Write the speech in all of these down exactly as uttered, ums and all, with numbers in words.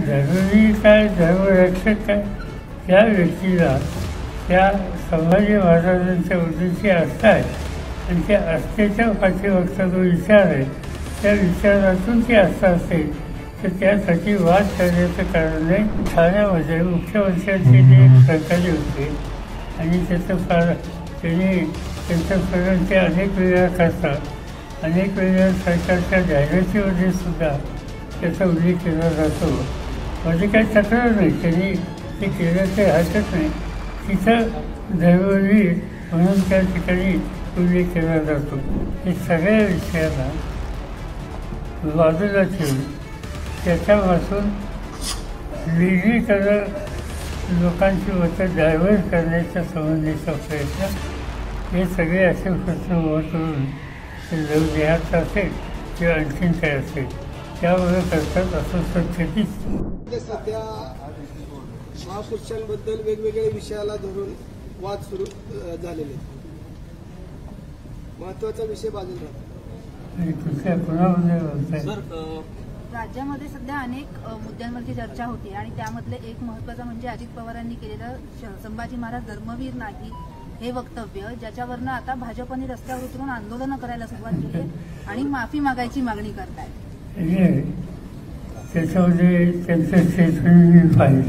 धर्मवीर काय धर्मरक्षक काय त्या व्यक्तीला त्या संभाजी महाराजांच्या उद्देशी आस्था आहे आणि त्या आस्थेच्या पाठीमागचा जो विचार आहे त्या विचारातून ती आस्था असेल तर त्यासाठी वाद करण्याचं कारण नाही. ठाण्यामध्ये मुख्यमंत्र्यांचे जे एक सहकारी होते आणि त्याचं फार त्यांनी त्यांच्यापर्यंत ते अनेक वेगळ्या करतात अनेक वेगळ्या सरकारच्या जाहिरातीमध्ये सुद्धा त्याचा उल्लेख केला जातो. माझी काही तक्रार नाही, त्यांनी ते केलं ते हरकत नाही. तिथं धर्मवीर म्हणून त्या ठिकाणी उल्लेख केला जातो. हे सगळ्या विषयाला बाजूला ठेवून त्याच्यापासून वेगळीकडं लोकांची मतं डायव्हर्ट करण्याच्या संबंधीचा प्रयत्न हे सगळे असे प्रश्न उभं करून ते लव देहाचं असेल किंवा आणखीन काय असेल त्यामुळे करतात असं सत्य. सध्या महापुरुषांबद्दल वेगवेगळ्या विषयाला धरून वाद सुरू झालेले महत्वाचा विषय बाजूला कुठल्या कुणामध्ये बोलताय? राज्यामध्ये सध्या अनेक मुद्द्यांवरची चर्चा होती आणि त्यामधले एक महत्वाचा म्हणजे अजित पवारांनी केलेलं संभाजी महाराज धर्मवीर नाही हे वक्तव्य, ज्याच्यावरनं आता भाजपने रस्त्यावर उतरून आंदोलनं करायला सुरुवात केली आणि माफी मागायची मागणी करतायत. त्याच्यामध्ये त्यांचं स्टेटमेंट मी पाहिलं.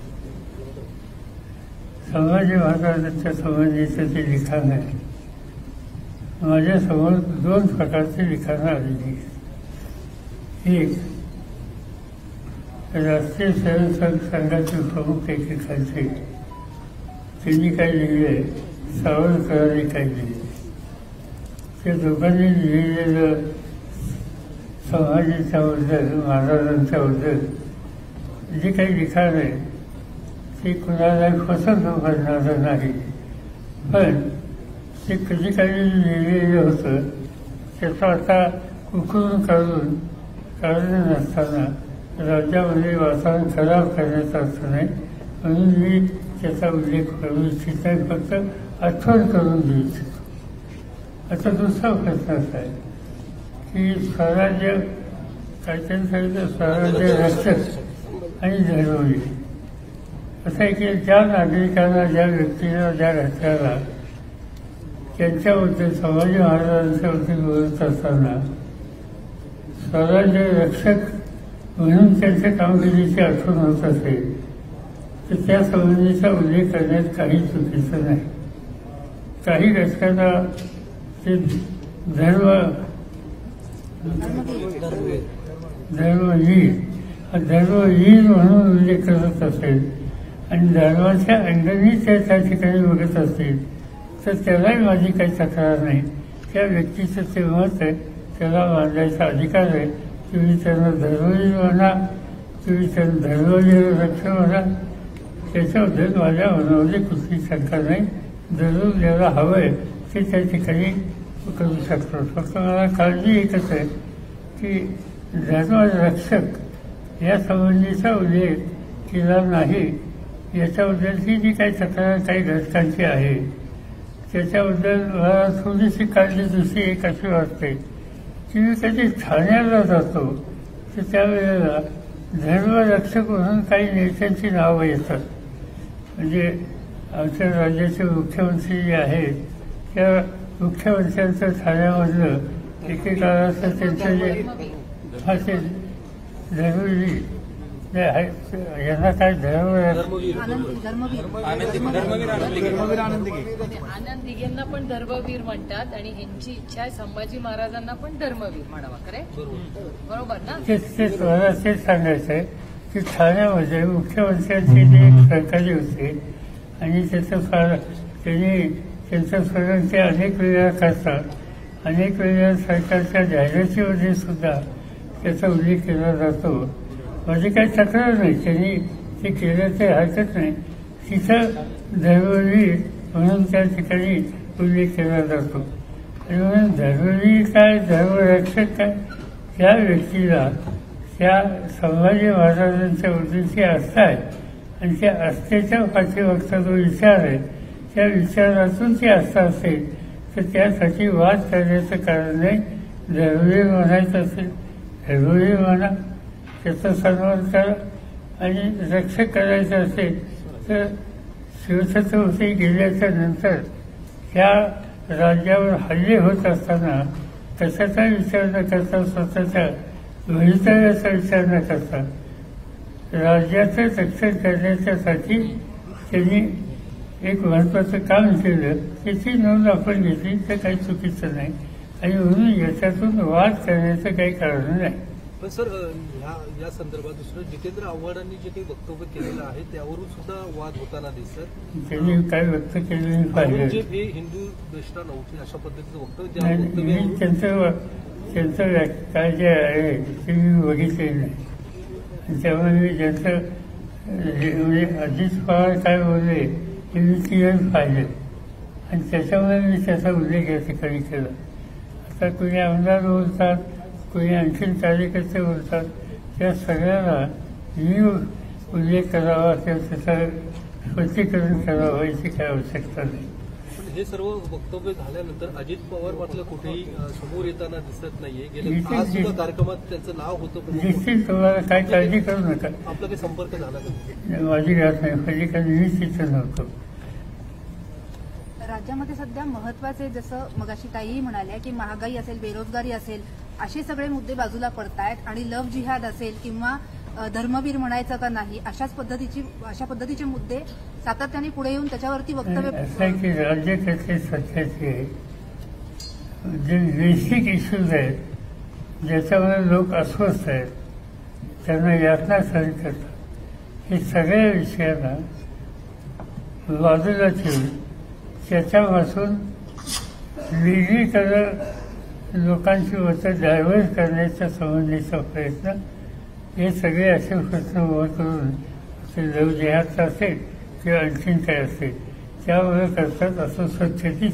संभाजी महाराजांच्या संबंधीचं ते लिखाण आहे. माझ्यासमोर दोन प्रकारची लिखाणं आलेली. एक राष्ट्रीय स्वयंसेवक संघाचे प्रमुख एकेकांचे त्यांनी काय लिहिले, सावरकरांनी काय लिहिले. ते दोघांनी लिहिलेलं संभाजीच्याबद्दल महाराजांच्याबद्दल जे काही लिखाण आहे ते कुणालाही पसंत करणारं नाही. पण ते कधी काही लिहिलेलं होतं त्याचा आता उकळून काढून काढलं नसताना राज्यामध्ये वातावरण खराब करण्याचा अर्थ नाही म्हणून मी त्याचा उल्लेख करू इच्छित आहे, फक्त आठवण करून देऊ इच्छितो. आता दुसरा प्रश्न असा आहे की स्वराज्य काहीतरी सांगितलं स्वराज्य रक्षक आणि धर्मवीर असं आहे की ज्या नागरिकांना ज्या व्यक्तीला ज्या घटकाला त्यांच्याबद्दल संभाजी महाराजांच्याबद्दल बोलत असताना स्वराज्य रक्षक म्हणून त्यांच्या कामगिरीची आठवण होत असेल तर त्या संबंधीचा उल्लेख करण्यात काही चुकीचं नाही. काही घटकांना ते धर्म धर्मवीर धर्मवीर म्हणून उल्लेख करत असेल आणि धर्माच्या अंगाने ते त्या ठिकाणी बघत असतील तर त्यालाही माझी काही तक्रार नाही. त्या व्यक्तीचं ते मत आहे, त्याला मांडायचा अधिकार आहे. तुम्ही त्यांना धर्मवीर म्हणा, तुम्ही त्यांना धर्मवीर रक्षक म्हणा, त्याच्याबद्दल माझ्या मनामध्ये कुठली शंका नाही. जरूर ज्याला हवं आहे ते त्या ठिकाणी करू शकतो. फक्त मला काळजी एकच आहे की धर्मरक्षक या संबंधीचा उल्लेख केला नाही याच्याबद्दलची जी काही तक्रार काही घटकांची आहे त्याच्याबद्दल मला थोडीशी काळजी दुसरी एक अशी वाटते की मी कधी ठाण्याला जातो तर त्यावेळेला धर्मरक्षक म्हणून काही नेत्यांची नावं येतात. म्हणजे आमच्या राज्याचे मुख्यमंत्री जे आहेत त्या मुख्यमंत्र्यांचं ठाण्यामधलं एकेकाळाचं त्यांचं जे असे धर्मवीर यांना काय धर्म आनंद दिघेंना पण धर्मवीर म्हणतात आणि ह्यांची इच्छा आहे संभाजी महाराजांना पण धर्मवीर म्हणावा. खरे बरोबर ना? तेच तेच मला तेच सांगायचं आहे की ठाण्यामध्ये मुख्यमंत्र्यांचे जे एक सहकारी होते आणि त्याचं फार त्यांनी त्यांच्यापर्यंत ते अनेक वेगळ्या करतात अनेक वेगळ्या सरकारच्या जाहिरातीमध्ये सुद्धा त्याचा उल्लेख केला जातो. माझी काही तक्रार नाही, त्यांनी ते केलं ते हरकत नाही. तिथं धर्मवीर म्हणून त्या ठिकाणी उल्लेख केला जातो आणि म्हणून धर्मवीर काय धर्मरक्षक काय त्या व्यक्तीला त्या संभाजी महाराजांच्या उद्देशी आस्था आहे आणि त्या आस्थेच्या पाठीमागचा जो विचार आहे त्या विचारातून ती आस्था असेल तर त्यासाठी वाद करण्याचं कारण नाही. धर्मवीर म्हणायचं असेल धर्मवीर म्हणा, त्याचा सन्मान करा. आणि रक्षक करायचं असेल तर शिवछत्रपती गेल्याच्या नंतर त्या राज्यावर हल्ले होत असताना कशाचा विचार न करता स्वतःच्या भवितव्याचा विचार न करता राज्याचं रक्षण करण्याच्यासाठी त्यांनी एक महत्वाचं काम केलं, त्याची नोंद आपण घेतली तर काही चुकीचं नाही आणि म्हणून याच्यातून वाद करण्याचं काही कारण नाही. पण सर ह्या या संदर्भात दुसरं जितेंद्र आव्हाडांनी जे काही वक्तव्य केलेलं आहे त्यावरून सुद्धा वाद होताना दिसत. त्यांनी काय व्यक्त केलेलं पाहिजे हे हिंदू द्वेष्टा नव्हते अशा पद्धतीचं वक्तव्य नाही, मी वक्तव्यावरून त्यांचं त्यांचं व्याख- काय जे आहे ते मी बघितलेलं नाही. त्यामुळे मी ज्यांचं म्हणजे अजित पवार काय बोलले ते मी क्लिअर पाहिजे आणि त्याच्यामुळे मी त्याचा उल्लेख या ठिकाणी केला. आता कोणी आमदार बोलतात, कोणी आणखीन कार्यकर्ते बोलतात, त्या सगळ्यांना मी उल्लेख करावा किंवा त्याचं स्पष्टीकरण करावं याची काही आवश्यकता नाही. पण हे सर्व वक्तव्य झाल्यानंतर अजित पवार मात्र कुठेही अ, समोर येताना दिसत नाहीये. गेल्या दिसतील- आज सुद्धा कार्यक्रमात त्यांचं नाव होतं पण निश्चित तुम्हाला काय काळजी करू नका. आपला काही संपर्क झाला का? माझी घात नाही पहिली कारण मीच तिथं नव्हतो. राज्यामध्ये सध्या महत्वाचे जसं मगाशी ताईही म्हणाल्या की महागाई असेल, बेरोजगारी असेल, असे सगळे मुद्दे बाजूला पडतायत आणि लव्ह जिहाद असेल किंवा अ, धर्मवीर म्हणायचं का नाही अशाच पद्धतीची अशा पद्धतीचे मुद्दे सातत्याने पुढे येऊन त्याच्यावरती असं आहे वक्तव्य की राज्य त्याचे सध्याचे जे बेसिक इश्यूज आहेत ज्याच्यामुळे लोक अस्वस्थ आहेत, त्यांना यातना सहन करतात, हे सगळ्या विषयांना बाजूला ठेवून त्याच्यापासून वेगळीकडं लोकांची मतं डायव्हर्ट करण्याच्या संबंधीचा प्रयत्न हे सगळे असे प्रश्न उभा करून ते लव जिहादचा असेल किंवा आणखीन काय असेल त्यामुळे करतात असं सत्य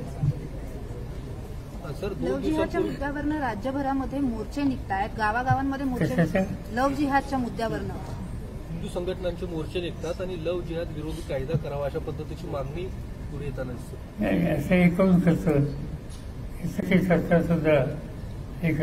सर लव्ह दोन जिहादच्या दिवसापूर्वी मुद्द्यावरनं राज्यभरामध्ये मोर्चे निघतायत, गावागावांमध्ये मोर्चे कशाच्या? लव्ह जिहादच्या मुद्द्यावरनं हिंदू संघटनांचे मोर्चे निघतात आणि लव जिहाद विरोधी कायदा करावा अशा पद्धतीची मागणी पुढे येताना दिसते. नाही असं हे कोण करतं यासाठी सरकार सुद्धा एक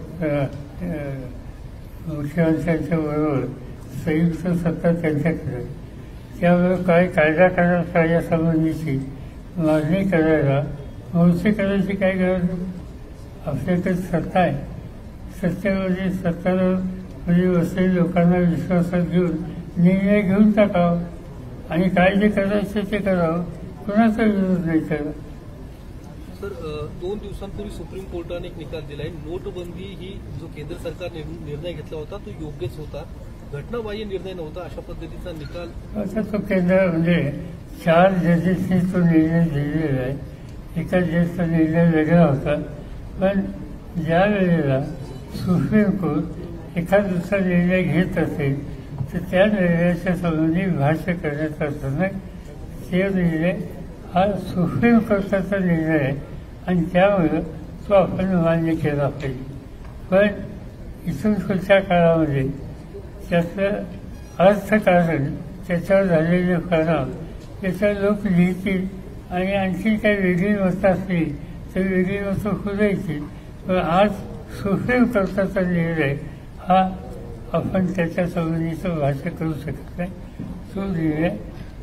मुख्यमंत्र्यांच्या बरोबर संयुक्त सत्ता त्यांच्याकडे, त्यामुळे काय कायदा करायचा यासंबंधीची मागणी करायला मोर्चे करायची काय गरज नाही. आपल्याकडे सत्ता आहे, सत्तेमध्ये सत्तावर म्हणजे बसलेल्या लोकांना विश्वासात घेऊन निर्णय घेऊन टाकावा आणि काय जे करायचं ते करावं, कुणाचा विरोध नाही त्याला. सर अ, दोन दिवसांपूर्वी सुप्रीम कोर्टाने एक निकाल दिलाय. नोटबंदी ही जो केंद्र सरकारने निर्णय घेतला होता तो योग्यच होता, घटनाबाह्य निर्णय नव्हता अशा पद्धतीचा निकाल. आता तो केंद्र म्हणजे चार जजेसनी तो निर्णय दिलेला आहे. एका जजचा निर्णय वेगळा होता, पण ज्या वेळेला सुप्रीम कोर्ट एखाद दुसरा निर्णय घेत असेल तर त्या निर्णयाच्या संबंधी भाष्य करण्यात असताना ते निर्णय हा सुप्रीम कोर्टाचा निर्णय आहे आणि त्यामुळं तो आपण मान्य केला पाहिजे. पण इथून पुढच्या काळामध्ये त्याचं अर्थकारण, त्याच्यावर झालेले परिणाम त्याचा लोक लिहितील आणि आणखी काही वेगळी मतं असली तर वेगळी मतं फुलायची. पण आज सुप्रीम कोर्टाचा निर्णय हा आपण त्याच्या संबंधीचं भाष्य करू शकत नाही. तो निर्णय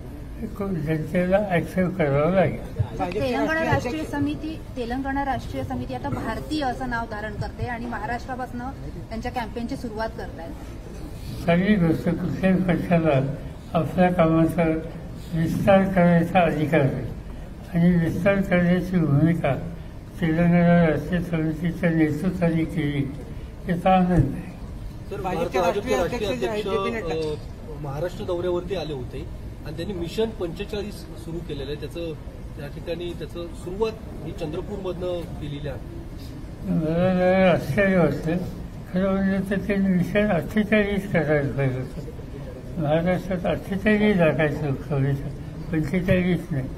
जनतेला ऍक्सेप्ट करावा लागेल. तेलंगणा राष्ट्रीय समिती तेलंगणा राष्ट्रीय समिती आता भारतीय असं नाव धारण करते आणि महाराष्ट्रापासून त्यांच्या कॅम्पेनची सुरुवात करतायत. सगळी गोष्ट कुठल्याही पक्षाला आपल्या कामाचा विस्तार करायचा अधिकार आहे आणि विस्तार करण्याची भूमिका तेलंगणा राष्ट्रीय समितीच्या नेतृत्वाने केली याचा आनंद आहे. तर भाजपचे राष्ट्रीय अध्यक्ष अ, महाराष्ट्र दौऱ्यावरती आले होते आणि त्यांनी मिशन पंचेचाळीस सुरू केलेलं आहे. त्याचं त्या ठिकाणी त्याचं सुरुवात ही चंद्रपूरमधनं केलेली आहे. मला जरा आश्चर्य वाटतं खरं म्हणजे तर ते मिशन अठ्ठेचाळीस करायला पाहिजे होतं. महाराष्ट्रात अठ्ठेचाळीस लाखायचं लोकसभेचं, पंचेचाळीस नाही.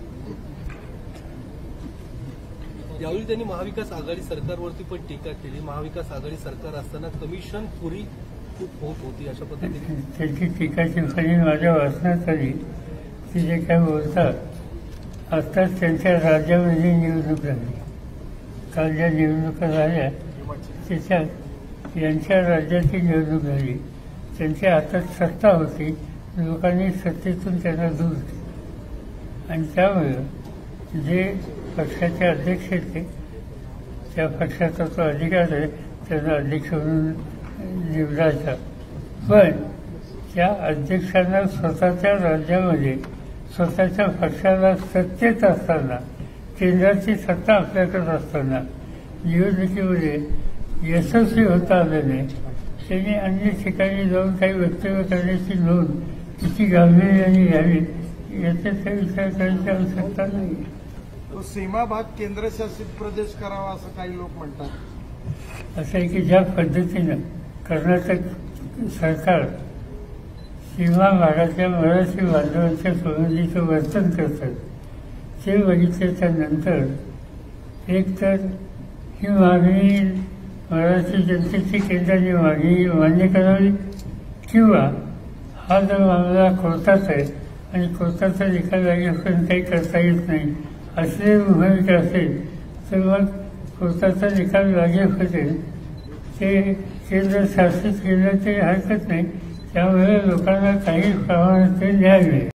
यावेळी त्यांनी महाविकास आघाडी सरकारवरती पण टीका केली. महाविकास आघाडी सरकार असताना कमिशन पुरी खूप होत होती अशा पद्धतीने. त्याची टीकाची फळी माझ्या वाचनात आली. ते जे काय बोलतात आत्ताच त्यांच्या राज्यामध्ये निवडणूक झाली. काल ज्या निवडणुका झाल्या त्याच्यात यांच्या राज्याची निवडणूक झाली त्यांच्या हातात सत्ता होती, लोकांनी सत्तेतून त्यांना दूर केलं आणि त्यामुळे जे पक्षाचे अध्यक्ष होते त्या पक्षाचा तो अधिकार आहे त्यांना अध्यक्ष म्हणून निवडायचा. पण त्या अध्यक्षांना स्वतःच्या राज्यामध्ये स्वतःच्या पक्षाला सत्तेत असताना, केंद्राची सत्ता आपल्याकडे असताना निवडणुकीमध्ये यशस्वी होता आलं नाही. त्यांनी अन्य ठिकाणी जाऊन काही वक्तव्य करण्याची नोंद किती गांभीर्याने घ्यावी याचा विचार करण्याची आवश्यकता नाही. तो सीमा भाग केंद्रशासित प्रदेश करावा असं काही लोक म्हणतात. असं आहे की ज्या पद्धतीनं कर्नाटक सरकार सीमा भागातल्या मराठी बांधवांच्या संबंधीचं वर्तन करतात ते बघितल्याच्या नंतर एकतर ही मागणी मराठी जनतेची केंद्राने मागणी मान्य करावी किंवा हा जर मामला कोर्टात आहे आणि कोर्टाचा निकाल लागेपर्यंत काही करता येत नाही असे भूमिका असेल तर मग कोर्टाचा निकाल लागेपर्यंत ते केंद्र शासित केलं ते हरकत नाही. त्यामुळे लोकांना काही प्रमाणात ते न्याय मिळेल.